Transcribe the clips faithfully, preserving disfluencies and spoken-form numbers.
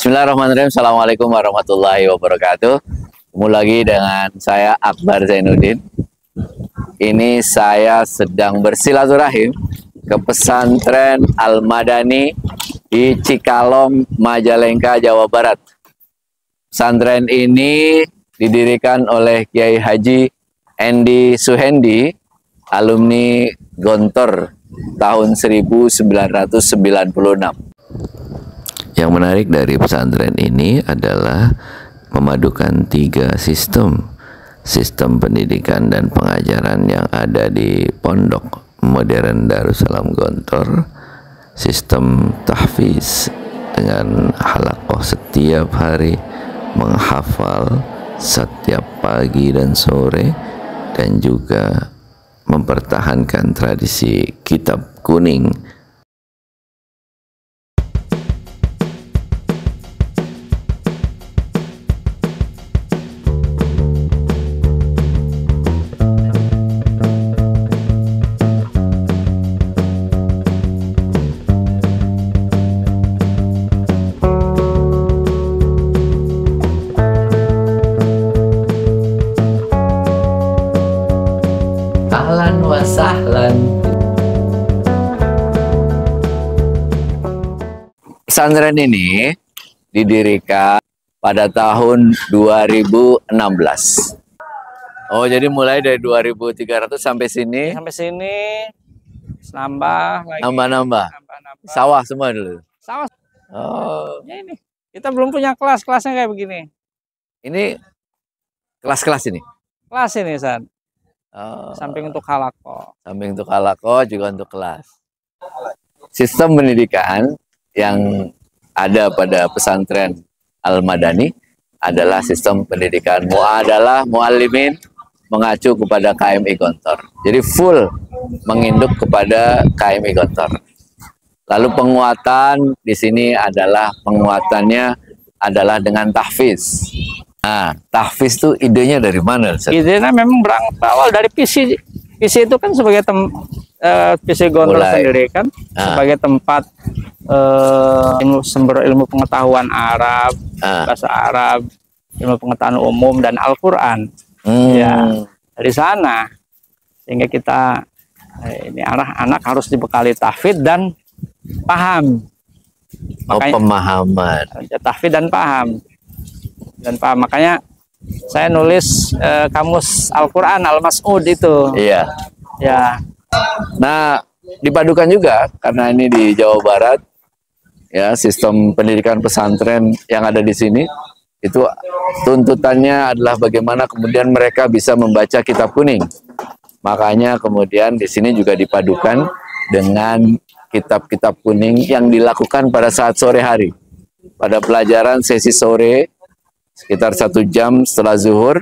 Bismillahirrahmanirrahim. Assalamualaikum warahmatullahi wabarakatuh. Ketemu lagi dengan saya Akbar Zainuddin. Ini saya sedang bersilaturahim ke pesantren Al-Madani di Cikalong, Majalengka, Jawa Barat. Pesantren ini didirikan oleh Kiai Haji Endi Suhendi, alumni Gontor tahun seribu sembilan ratus sembilan puluh enam. Yang menarik dari pesantren ini adalah memadukan tiga sistem. Sistem pendidikan dan pengajaran yang ada di Pondok Modern Darussalam Gontor, sistem tahfiz dengan halaqah setiap hari, menghafal setiap pagi dan sore, dan juga mempertahankan tradisi kitab kuning. Ahlan wa sahlan. Pesantren ini didirikan pada tahun dua ribu enam belas. Oh, jadi mulai dari dua ribu tiga ratus sampai sini. Sampai sini nambah lagi. Nambah-nambah. Nambah-nambah. Sawah semua dulu. Sawah. Oh, Ya ini. Kita belum punya kelas, kelasnya kayak begini. ini kelas-kelas ini. Kelas ini, San. Oh, Samping untuk halaqah. samping untuk halaqah juga untuk kelas. Sistem pendidikan yang ada pada pesantren Al-Madani adalah sistem pendidikan muadalah muallimin mengacu kepada K M I Gontor. Jadi full menginduk kepada K M I Gontor. Lalu penguatan di sini adalah penguatannya adalah dengan tahfiz. Nah, tahfiz itu idenya dari mana? Idenya memang berawal dari P C. P C itu kan sebagai tem, uh, P C Gontor Mulai. sendiri kan Ah. sebagai tempat uh, ilmu sumber ilmu pengetahuan Arab, Ah. bahasa Arab, ilmu pengetahuan umum dan Al-Qur'an. Hmm. Ya, dari sana sehingga kita eh, ini arah anak harus dibekali tahfidz dan paham. Oh, pemahaman. Tahfidz dan paham. Dan paham. Makanya saya nulis eh, kamus Al-Qur'an Al-Mas'ud itu. Iya. Ya. Nah, dipadukan juga karena ini di Jawa Barat, ya, sistem pendidikan pesantren yang ada di sini itu tuntutannya adalah bagaimana kemudian mereka bisa membaca kitab kuning. Makanya kemudian di sini juga dipadukan dengan kitab-kitab kuning yang dilakukan pada saat sore hari. Pada pelajaran sesi sore sekitar satu jam setelah zuhur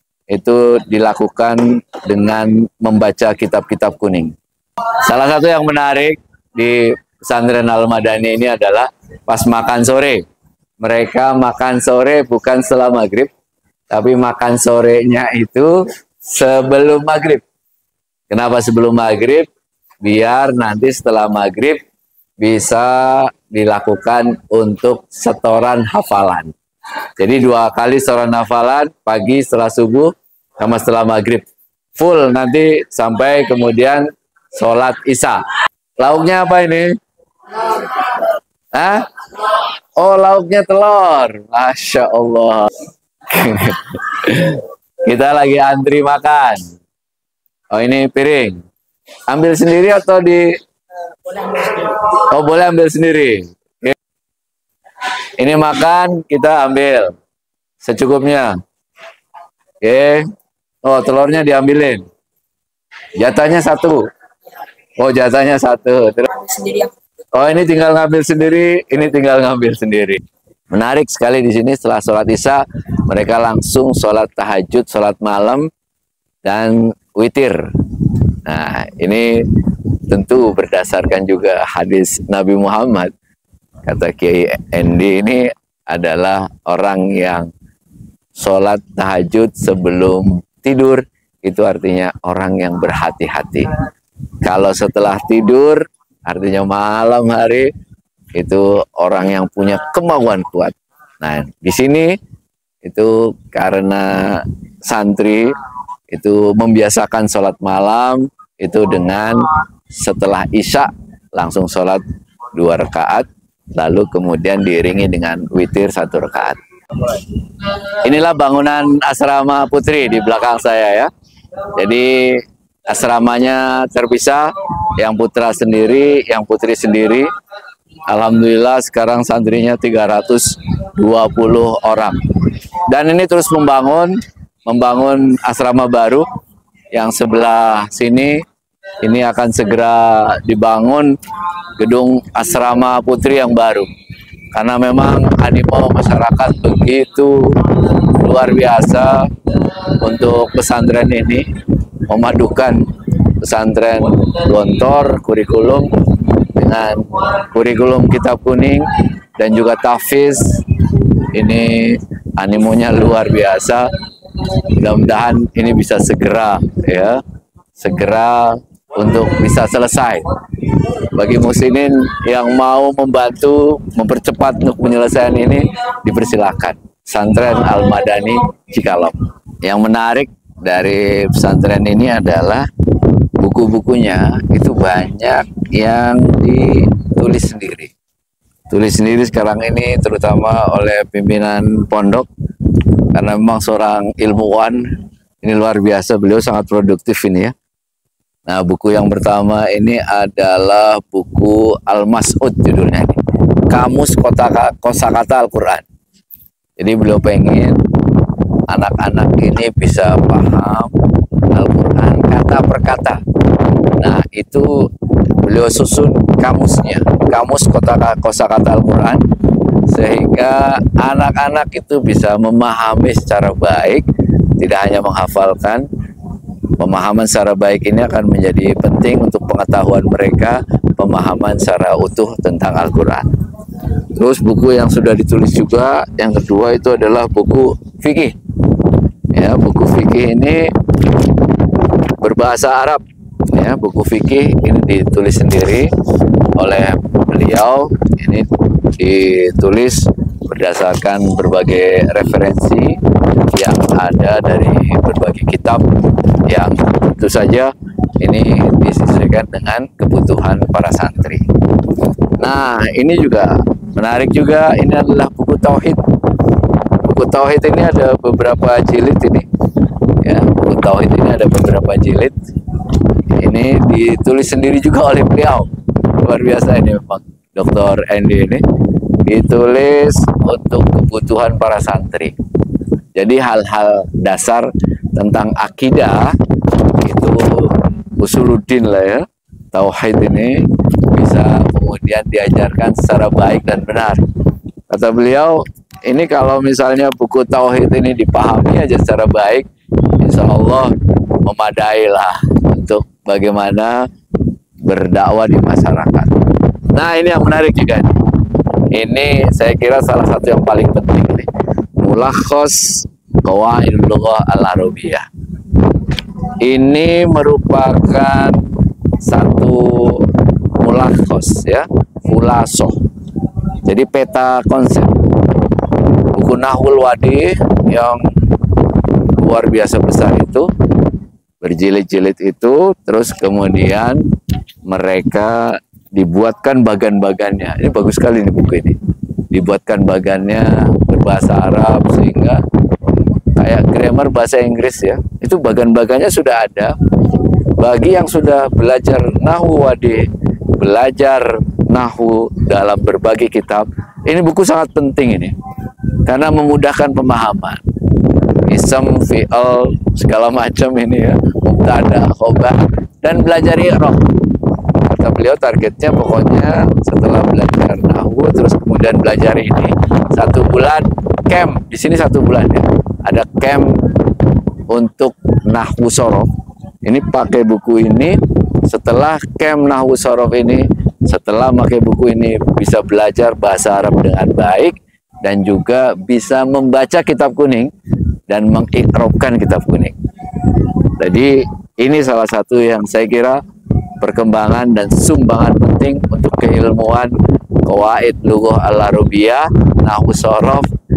itu dilakukan dengan membaca kitab-kitab kuning. Salah satu yang menarik di pesantren Al-Madani ini adalah pas makan sore. Mereka makan sore bukan setelah maghrib, tapi makan sorenya itu sebelum maghrib. Kenapa sebelum maghrib? Biar nanti setelah maghrib bisa dilakukan untuk setoran hafalan. Jadi dua kali setoran hafalan, pagi setelah subuh sama setelah maghrib. Full nanti sampai kemudian sholat isya. Lauknya apa ini? Hah? Oh, lauknya telur. Masya Allah. Kita lagi antri makan. Oh, ini piring. Ambil sendiri atau di... Oh, boleh ambil sendiri. Oke. Ini makan, kita ambil secukupnya. Oke. Oh, telurnya diambilin. Jatahnya satu. Oh, jatahnya satu. Terus, oh, ini tinggal ngambil sendiri, ini tinggal ngambil sendiri. Menarik sekali di sini setelah sholat isya, mereka langsung sholat tahajud, sholat malam, dan witir. Nah, ini tentu berdasarkan juga hadis Nabi Muhammad. Kata Kiai Endi ini adalah orang yang sholat tahajud sebelum tidur, itu artinya orang yang berhati-hati. Kalau setelah tidur, artinya malam hari, itu orang yang punya kemauan kuat. Nah, di sini itu karena santri itu membiasakan sholat malam itu dengan setelah isya langsung sholat dua rakaat, lalu kemudian diiringi dengan witir satu rakaat. Inilah bangunan asrama putri di belakang saya ya. Jadi asramanya terpisah, yang putra sendiri, yang putri sendiri. Alhamdulillah sekarang santrinya tiga ratus dua puluh orang. Dan ini terus membangun, membangun asrama baru yang sebelah sini. Ini akan segera dibangun gedung asrama putri yang baru. Karena memang animo masyarakat begitu luar biasa untuk pesantren ini, memadukan pesantren Gontor, kurikulum dengan kurikulum kitab kuning dan juga tahfiz. Ini animonya luar biasa. Mudah-mudahan ini bisa segera ya, segera untuk bisa selesai. Bagi muslimin yang mau membantu mempercepat untuk penyelesaian ini, dipersilakan. Pesantren Al-Madani Cikalong. Yang menarik dari pesantren ini adalah buku-bukunya itu banyak yang ditulis sendiri. Tulis sendiri sekarang ini terutama oleh pimpinan pondok, karena memang seorang ilmuwan, ini luar biasa, beliau sangat produktif ini ya. Nah, buku yang pertama ini adalah buku Al-Mas'ud judulnya ini, Kamus Kosakata Al-Quran. Jadi beliau pengen anak-anak ini bisa paham Al-Quran kata per kata. Nah, itu beliau susun kamusnya, kamus kosakata Al-Quran, sehingga anak-anak itu bisa memahami secara baik, tidak hanya menghafalkan. Pemahaman secara baik ini akan menjadi penting untuk pengetahuan mereka, pemahaman secara utuh tentang Al-Quran. Terus buku yang sudah ditulis juga, yang kedua itu adalah buku fikih. Ya, buku fikih ini berbahasa Arab. Ya, buku fikih ini ditulis sendiri oleh beliau. Ini ditulis berdasarkan berbagai referensi yang ada dari berbagai kitab yang tentu saja ini disesuaikan dengan kebutuhan para santri. Nah, ini juga menarik juga, ini adalah buku tauhid. Buku tauhid ini ada beberapa jilid ini. Ya, buku tauhid ini ada beberapa jilid. Ini ditulis sendiri juga oleh beliau. Luar biasa ini memang Doktor Andy ini. Ditulis untuk kebutuhan para santri. Jadi hal-hal dasar tentang akidah itu usuluddin lah ya, tauhid ini bisa kemudian diajarkan secara baik dan benar. Kata beliau, ini kalau misalnya buku tauhid ini dipahami aja secara baik, insya Allah memadailah untuk bagaimana berdakwah di masyarakat. Nah, ini yang menarik juga nih. Ini saya kira salah satu yang paling penting nih, Mulakhos Qawaidul Lughah Al-Arabiyyah. Ini merupakan satu mulakhos ya, khulasoh. Jadi peta konsep. Buku Nahwul Wadi yang luar biasa besar itu, berjilid-jilid itu, terus kemudian mereka dibuatkan bagan-bagannya. Ini bagus sekali nih buku ini. Dibuatkan bagannya berbahasa Arab sehingga kayak grammar bahasa Inggris ya. Itu bagan-bagannya sudah ada. Bagi yang sudah belajar Nahwu Wadi, belajar Nahwu dalam berbagai kitab, ini buku sangat penting ini. Karena memudahkan pemahaman. Ism, fi'al, segala macam ini ya. Mubtada, khobar, dan belajar i'rab. Kata beliau targetnya pokoknya setelah belajar Nahwu terus kemudian belajar ini satu bulan camp di sini satu bulan ya, ada camp untuk Nahwu Shorof. Ini pakai buku ini, setelah camp Nahwu Shorof ini, setelah pakai buku ini bisa belajar bahasa Arab dengan baik dan juga bisa membaca kitab kuning dan mengikrobkan kitab kuning. Jadi ini salah satu yang saya kira perkembangan dan sumbangan penting untuk keilmuan Qawaid Lughah Al-Arabiyyah, Nahwu Shorof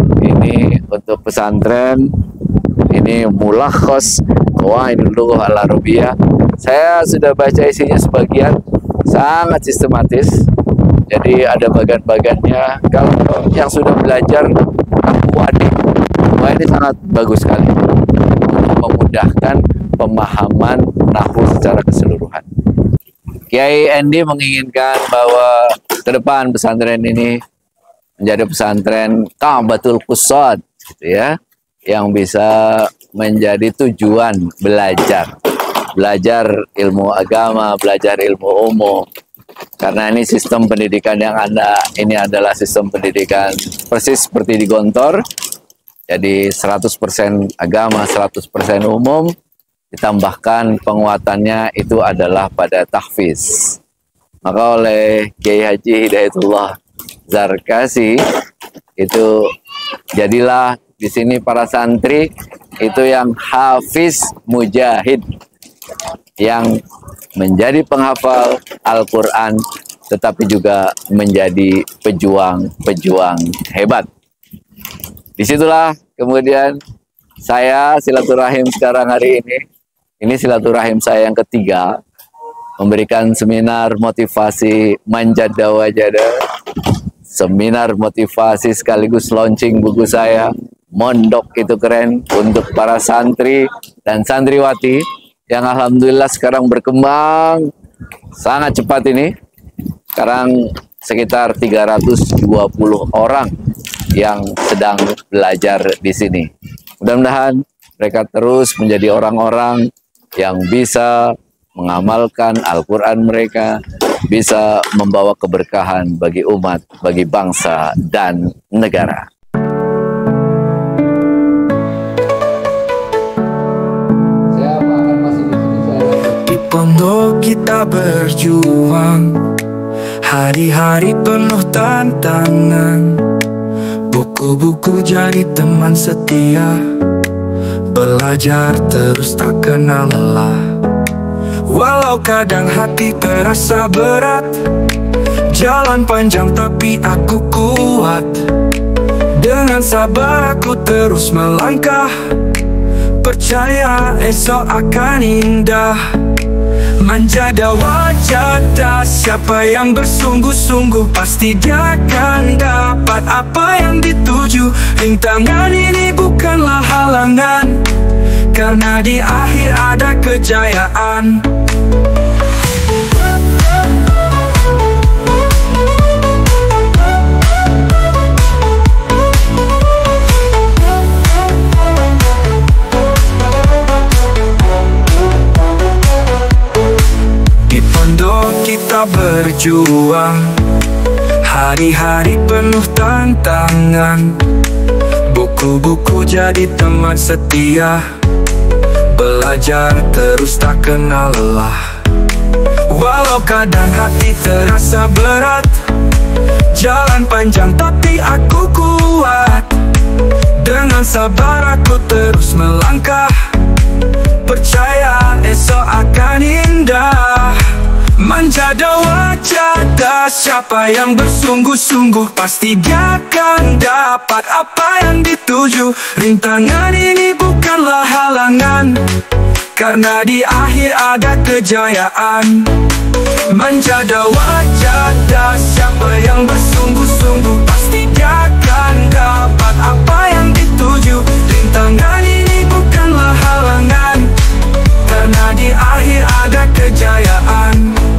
ini untuk pesantren ini Mulakhos Qawaidul Lughah Al-Arabiyyah. Saya sudah baca isinya sebagian, sangat sistematis. Jadi ada bagian-bagiannya. Kalau yang sudah belajar nahwu wadi, wah ini sangat bagus sekali untuk memudahkan pemahaman nahwu secara keseluruhan. Kiai Endi menginginkan bahwa ke depan pesantren ini menjadi pesantren Ka'batul Qusad, gitu ya, yang bisa menjadi tujuan belajar, belajar ilmu agama, belajar ilmu umum. Karena ini sistem pendidikan yang ada, ini adalah sistem pendidikan persis seperti di Gontor. Jadi seratus persen agama, seratus persen umum, ditambahkan penguatannya itu adalah pada tahfiz. Maka oleh Kiai Haji Hidayatullah Zarkasi itu jadilah di sini para santri itu yang hafiz mujahid, yang menjadi penghafal Al-Quran tetapi juga menjadi pejuang-pejuang hebat. Disitulah kemudian saya silaturahim sekarang hari ini. Ini silaturahim saya yang ketiga, memberikan seminar motivasi Manjada Wajada, seminar motivasi sekaligus launching buku saya, Mondok Itu Keren, untuk para santri dan santriwati yang alhamdulillah sekarang berkembang sangat cepat ini. Sekarang sekitar tiga ratus dua puluh orang yang sedang belajar di sini. Mudah-mudahan mereka terus menjadi orang-orang yang bisa mengamalkan Al-Quran mereka, bisa membawa keberkahan bagi umat, bagi bangsa dan negara. Di pondok kita berjuang, hari-hari penuh tantangan. Buku-buku jadi teman setia, belajar terus tak kenal lelah. Walau kadang hati terasa berat, jalan panjang tapi aku kuat. Dengan sabar aku terus melangkah, percaya esok akan indah. Manjada Wajada, siapa yang bersungguh-sungguh pasti dia akan dapat apa yang dituju. Rintangan ini bukanlah halangan, karena di akhir ada kejayaan. Kita berjuang, hari-hari penuh tantangan. Buku-buku jadi teman setia, belajar terus tak kenal lelah. Walau kadang hati terasa berat, jalan panjang tapi aku kuat. Dengan sabar aku terus melangkah, percaya esok akan indah. Manjada Wajada, siapa yang bersungguh-sungguh pasti dia akan dapat apa yang dituju. Rintangan ini bukanlah halangan, karena di akhir ada kejayaan. Manjada Wajada, siapa yang bersungguh-sungguh pasti dia akan dapat apa yang dituju. Rintangan ini bukanlah halangan, karena di akhir ada kejayaan.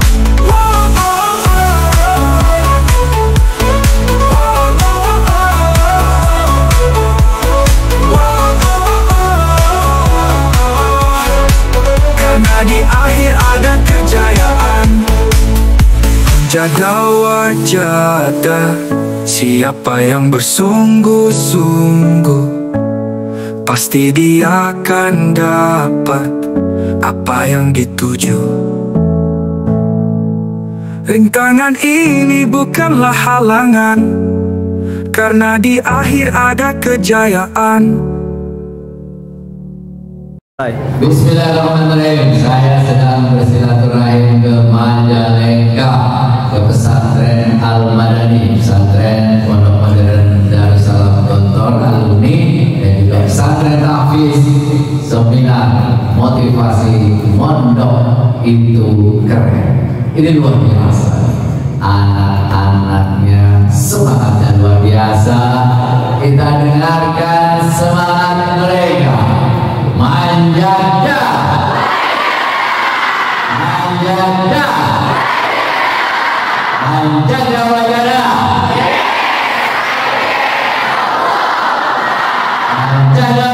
Di akhir ada kejayaan. Manjada Wajada, siapa yang bersungguh-sungguh pasti dia akan dapat apa yang dituju. Rintangan ini bukanlah halangan, karena di akhir ada kejayaan. Bismillahirrahmanirrahim. Saya sedang bersilaturahim ke Majalengka, ke pesantren Al-Madani, pesantren Pondok Modern Darussalam Gontor, alumni itu keren. Ini luar biasa. Anak-anaknya semangatnya luar biasa. Kita dengarkan semangat mereka. Manjada, manjada, manjada, manjada, manjada.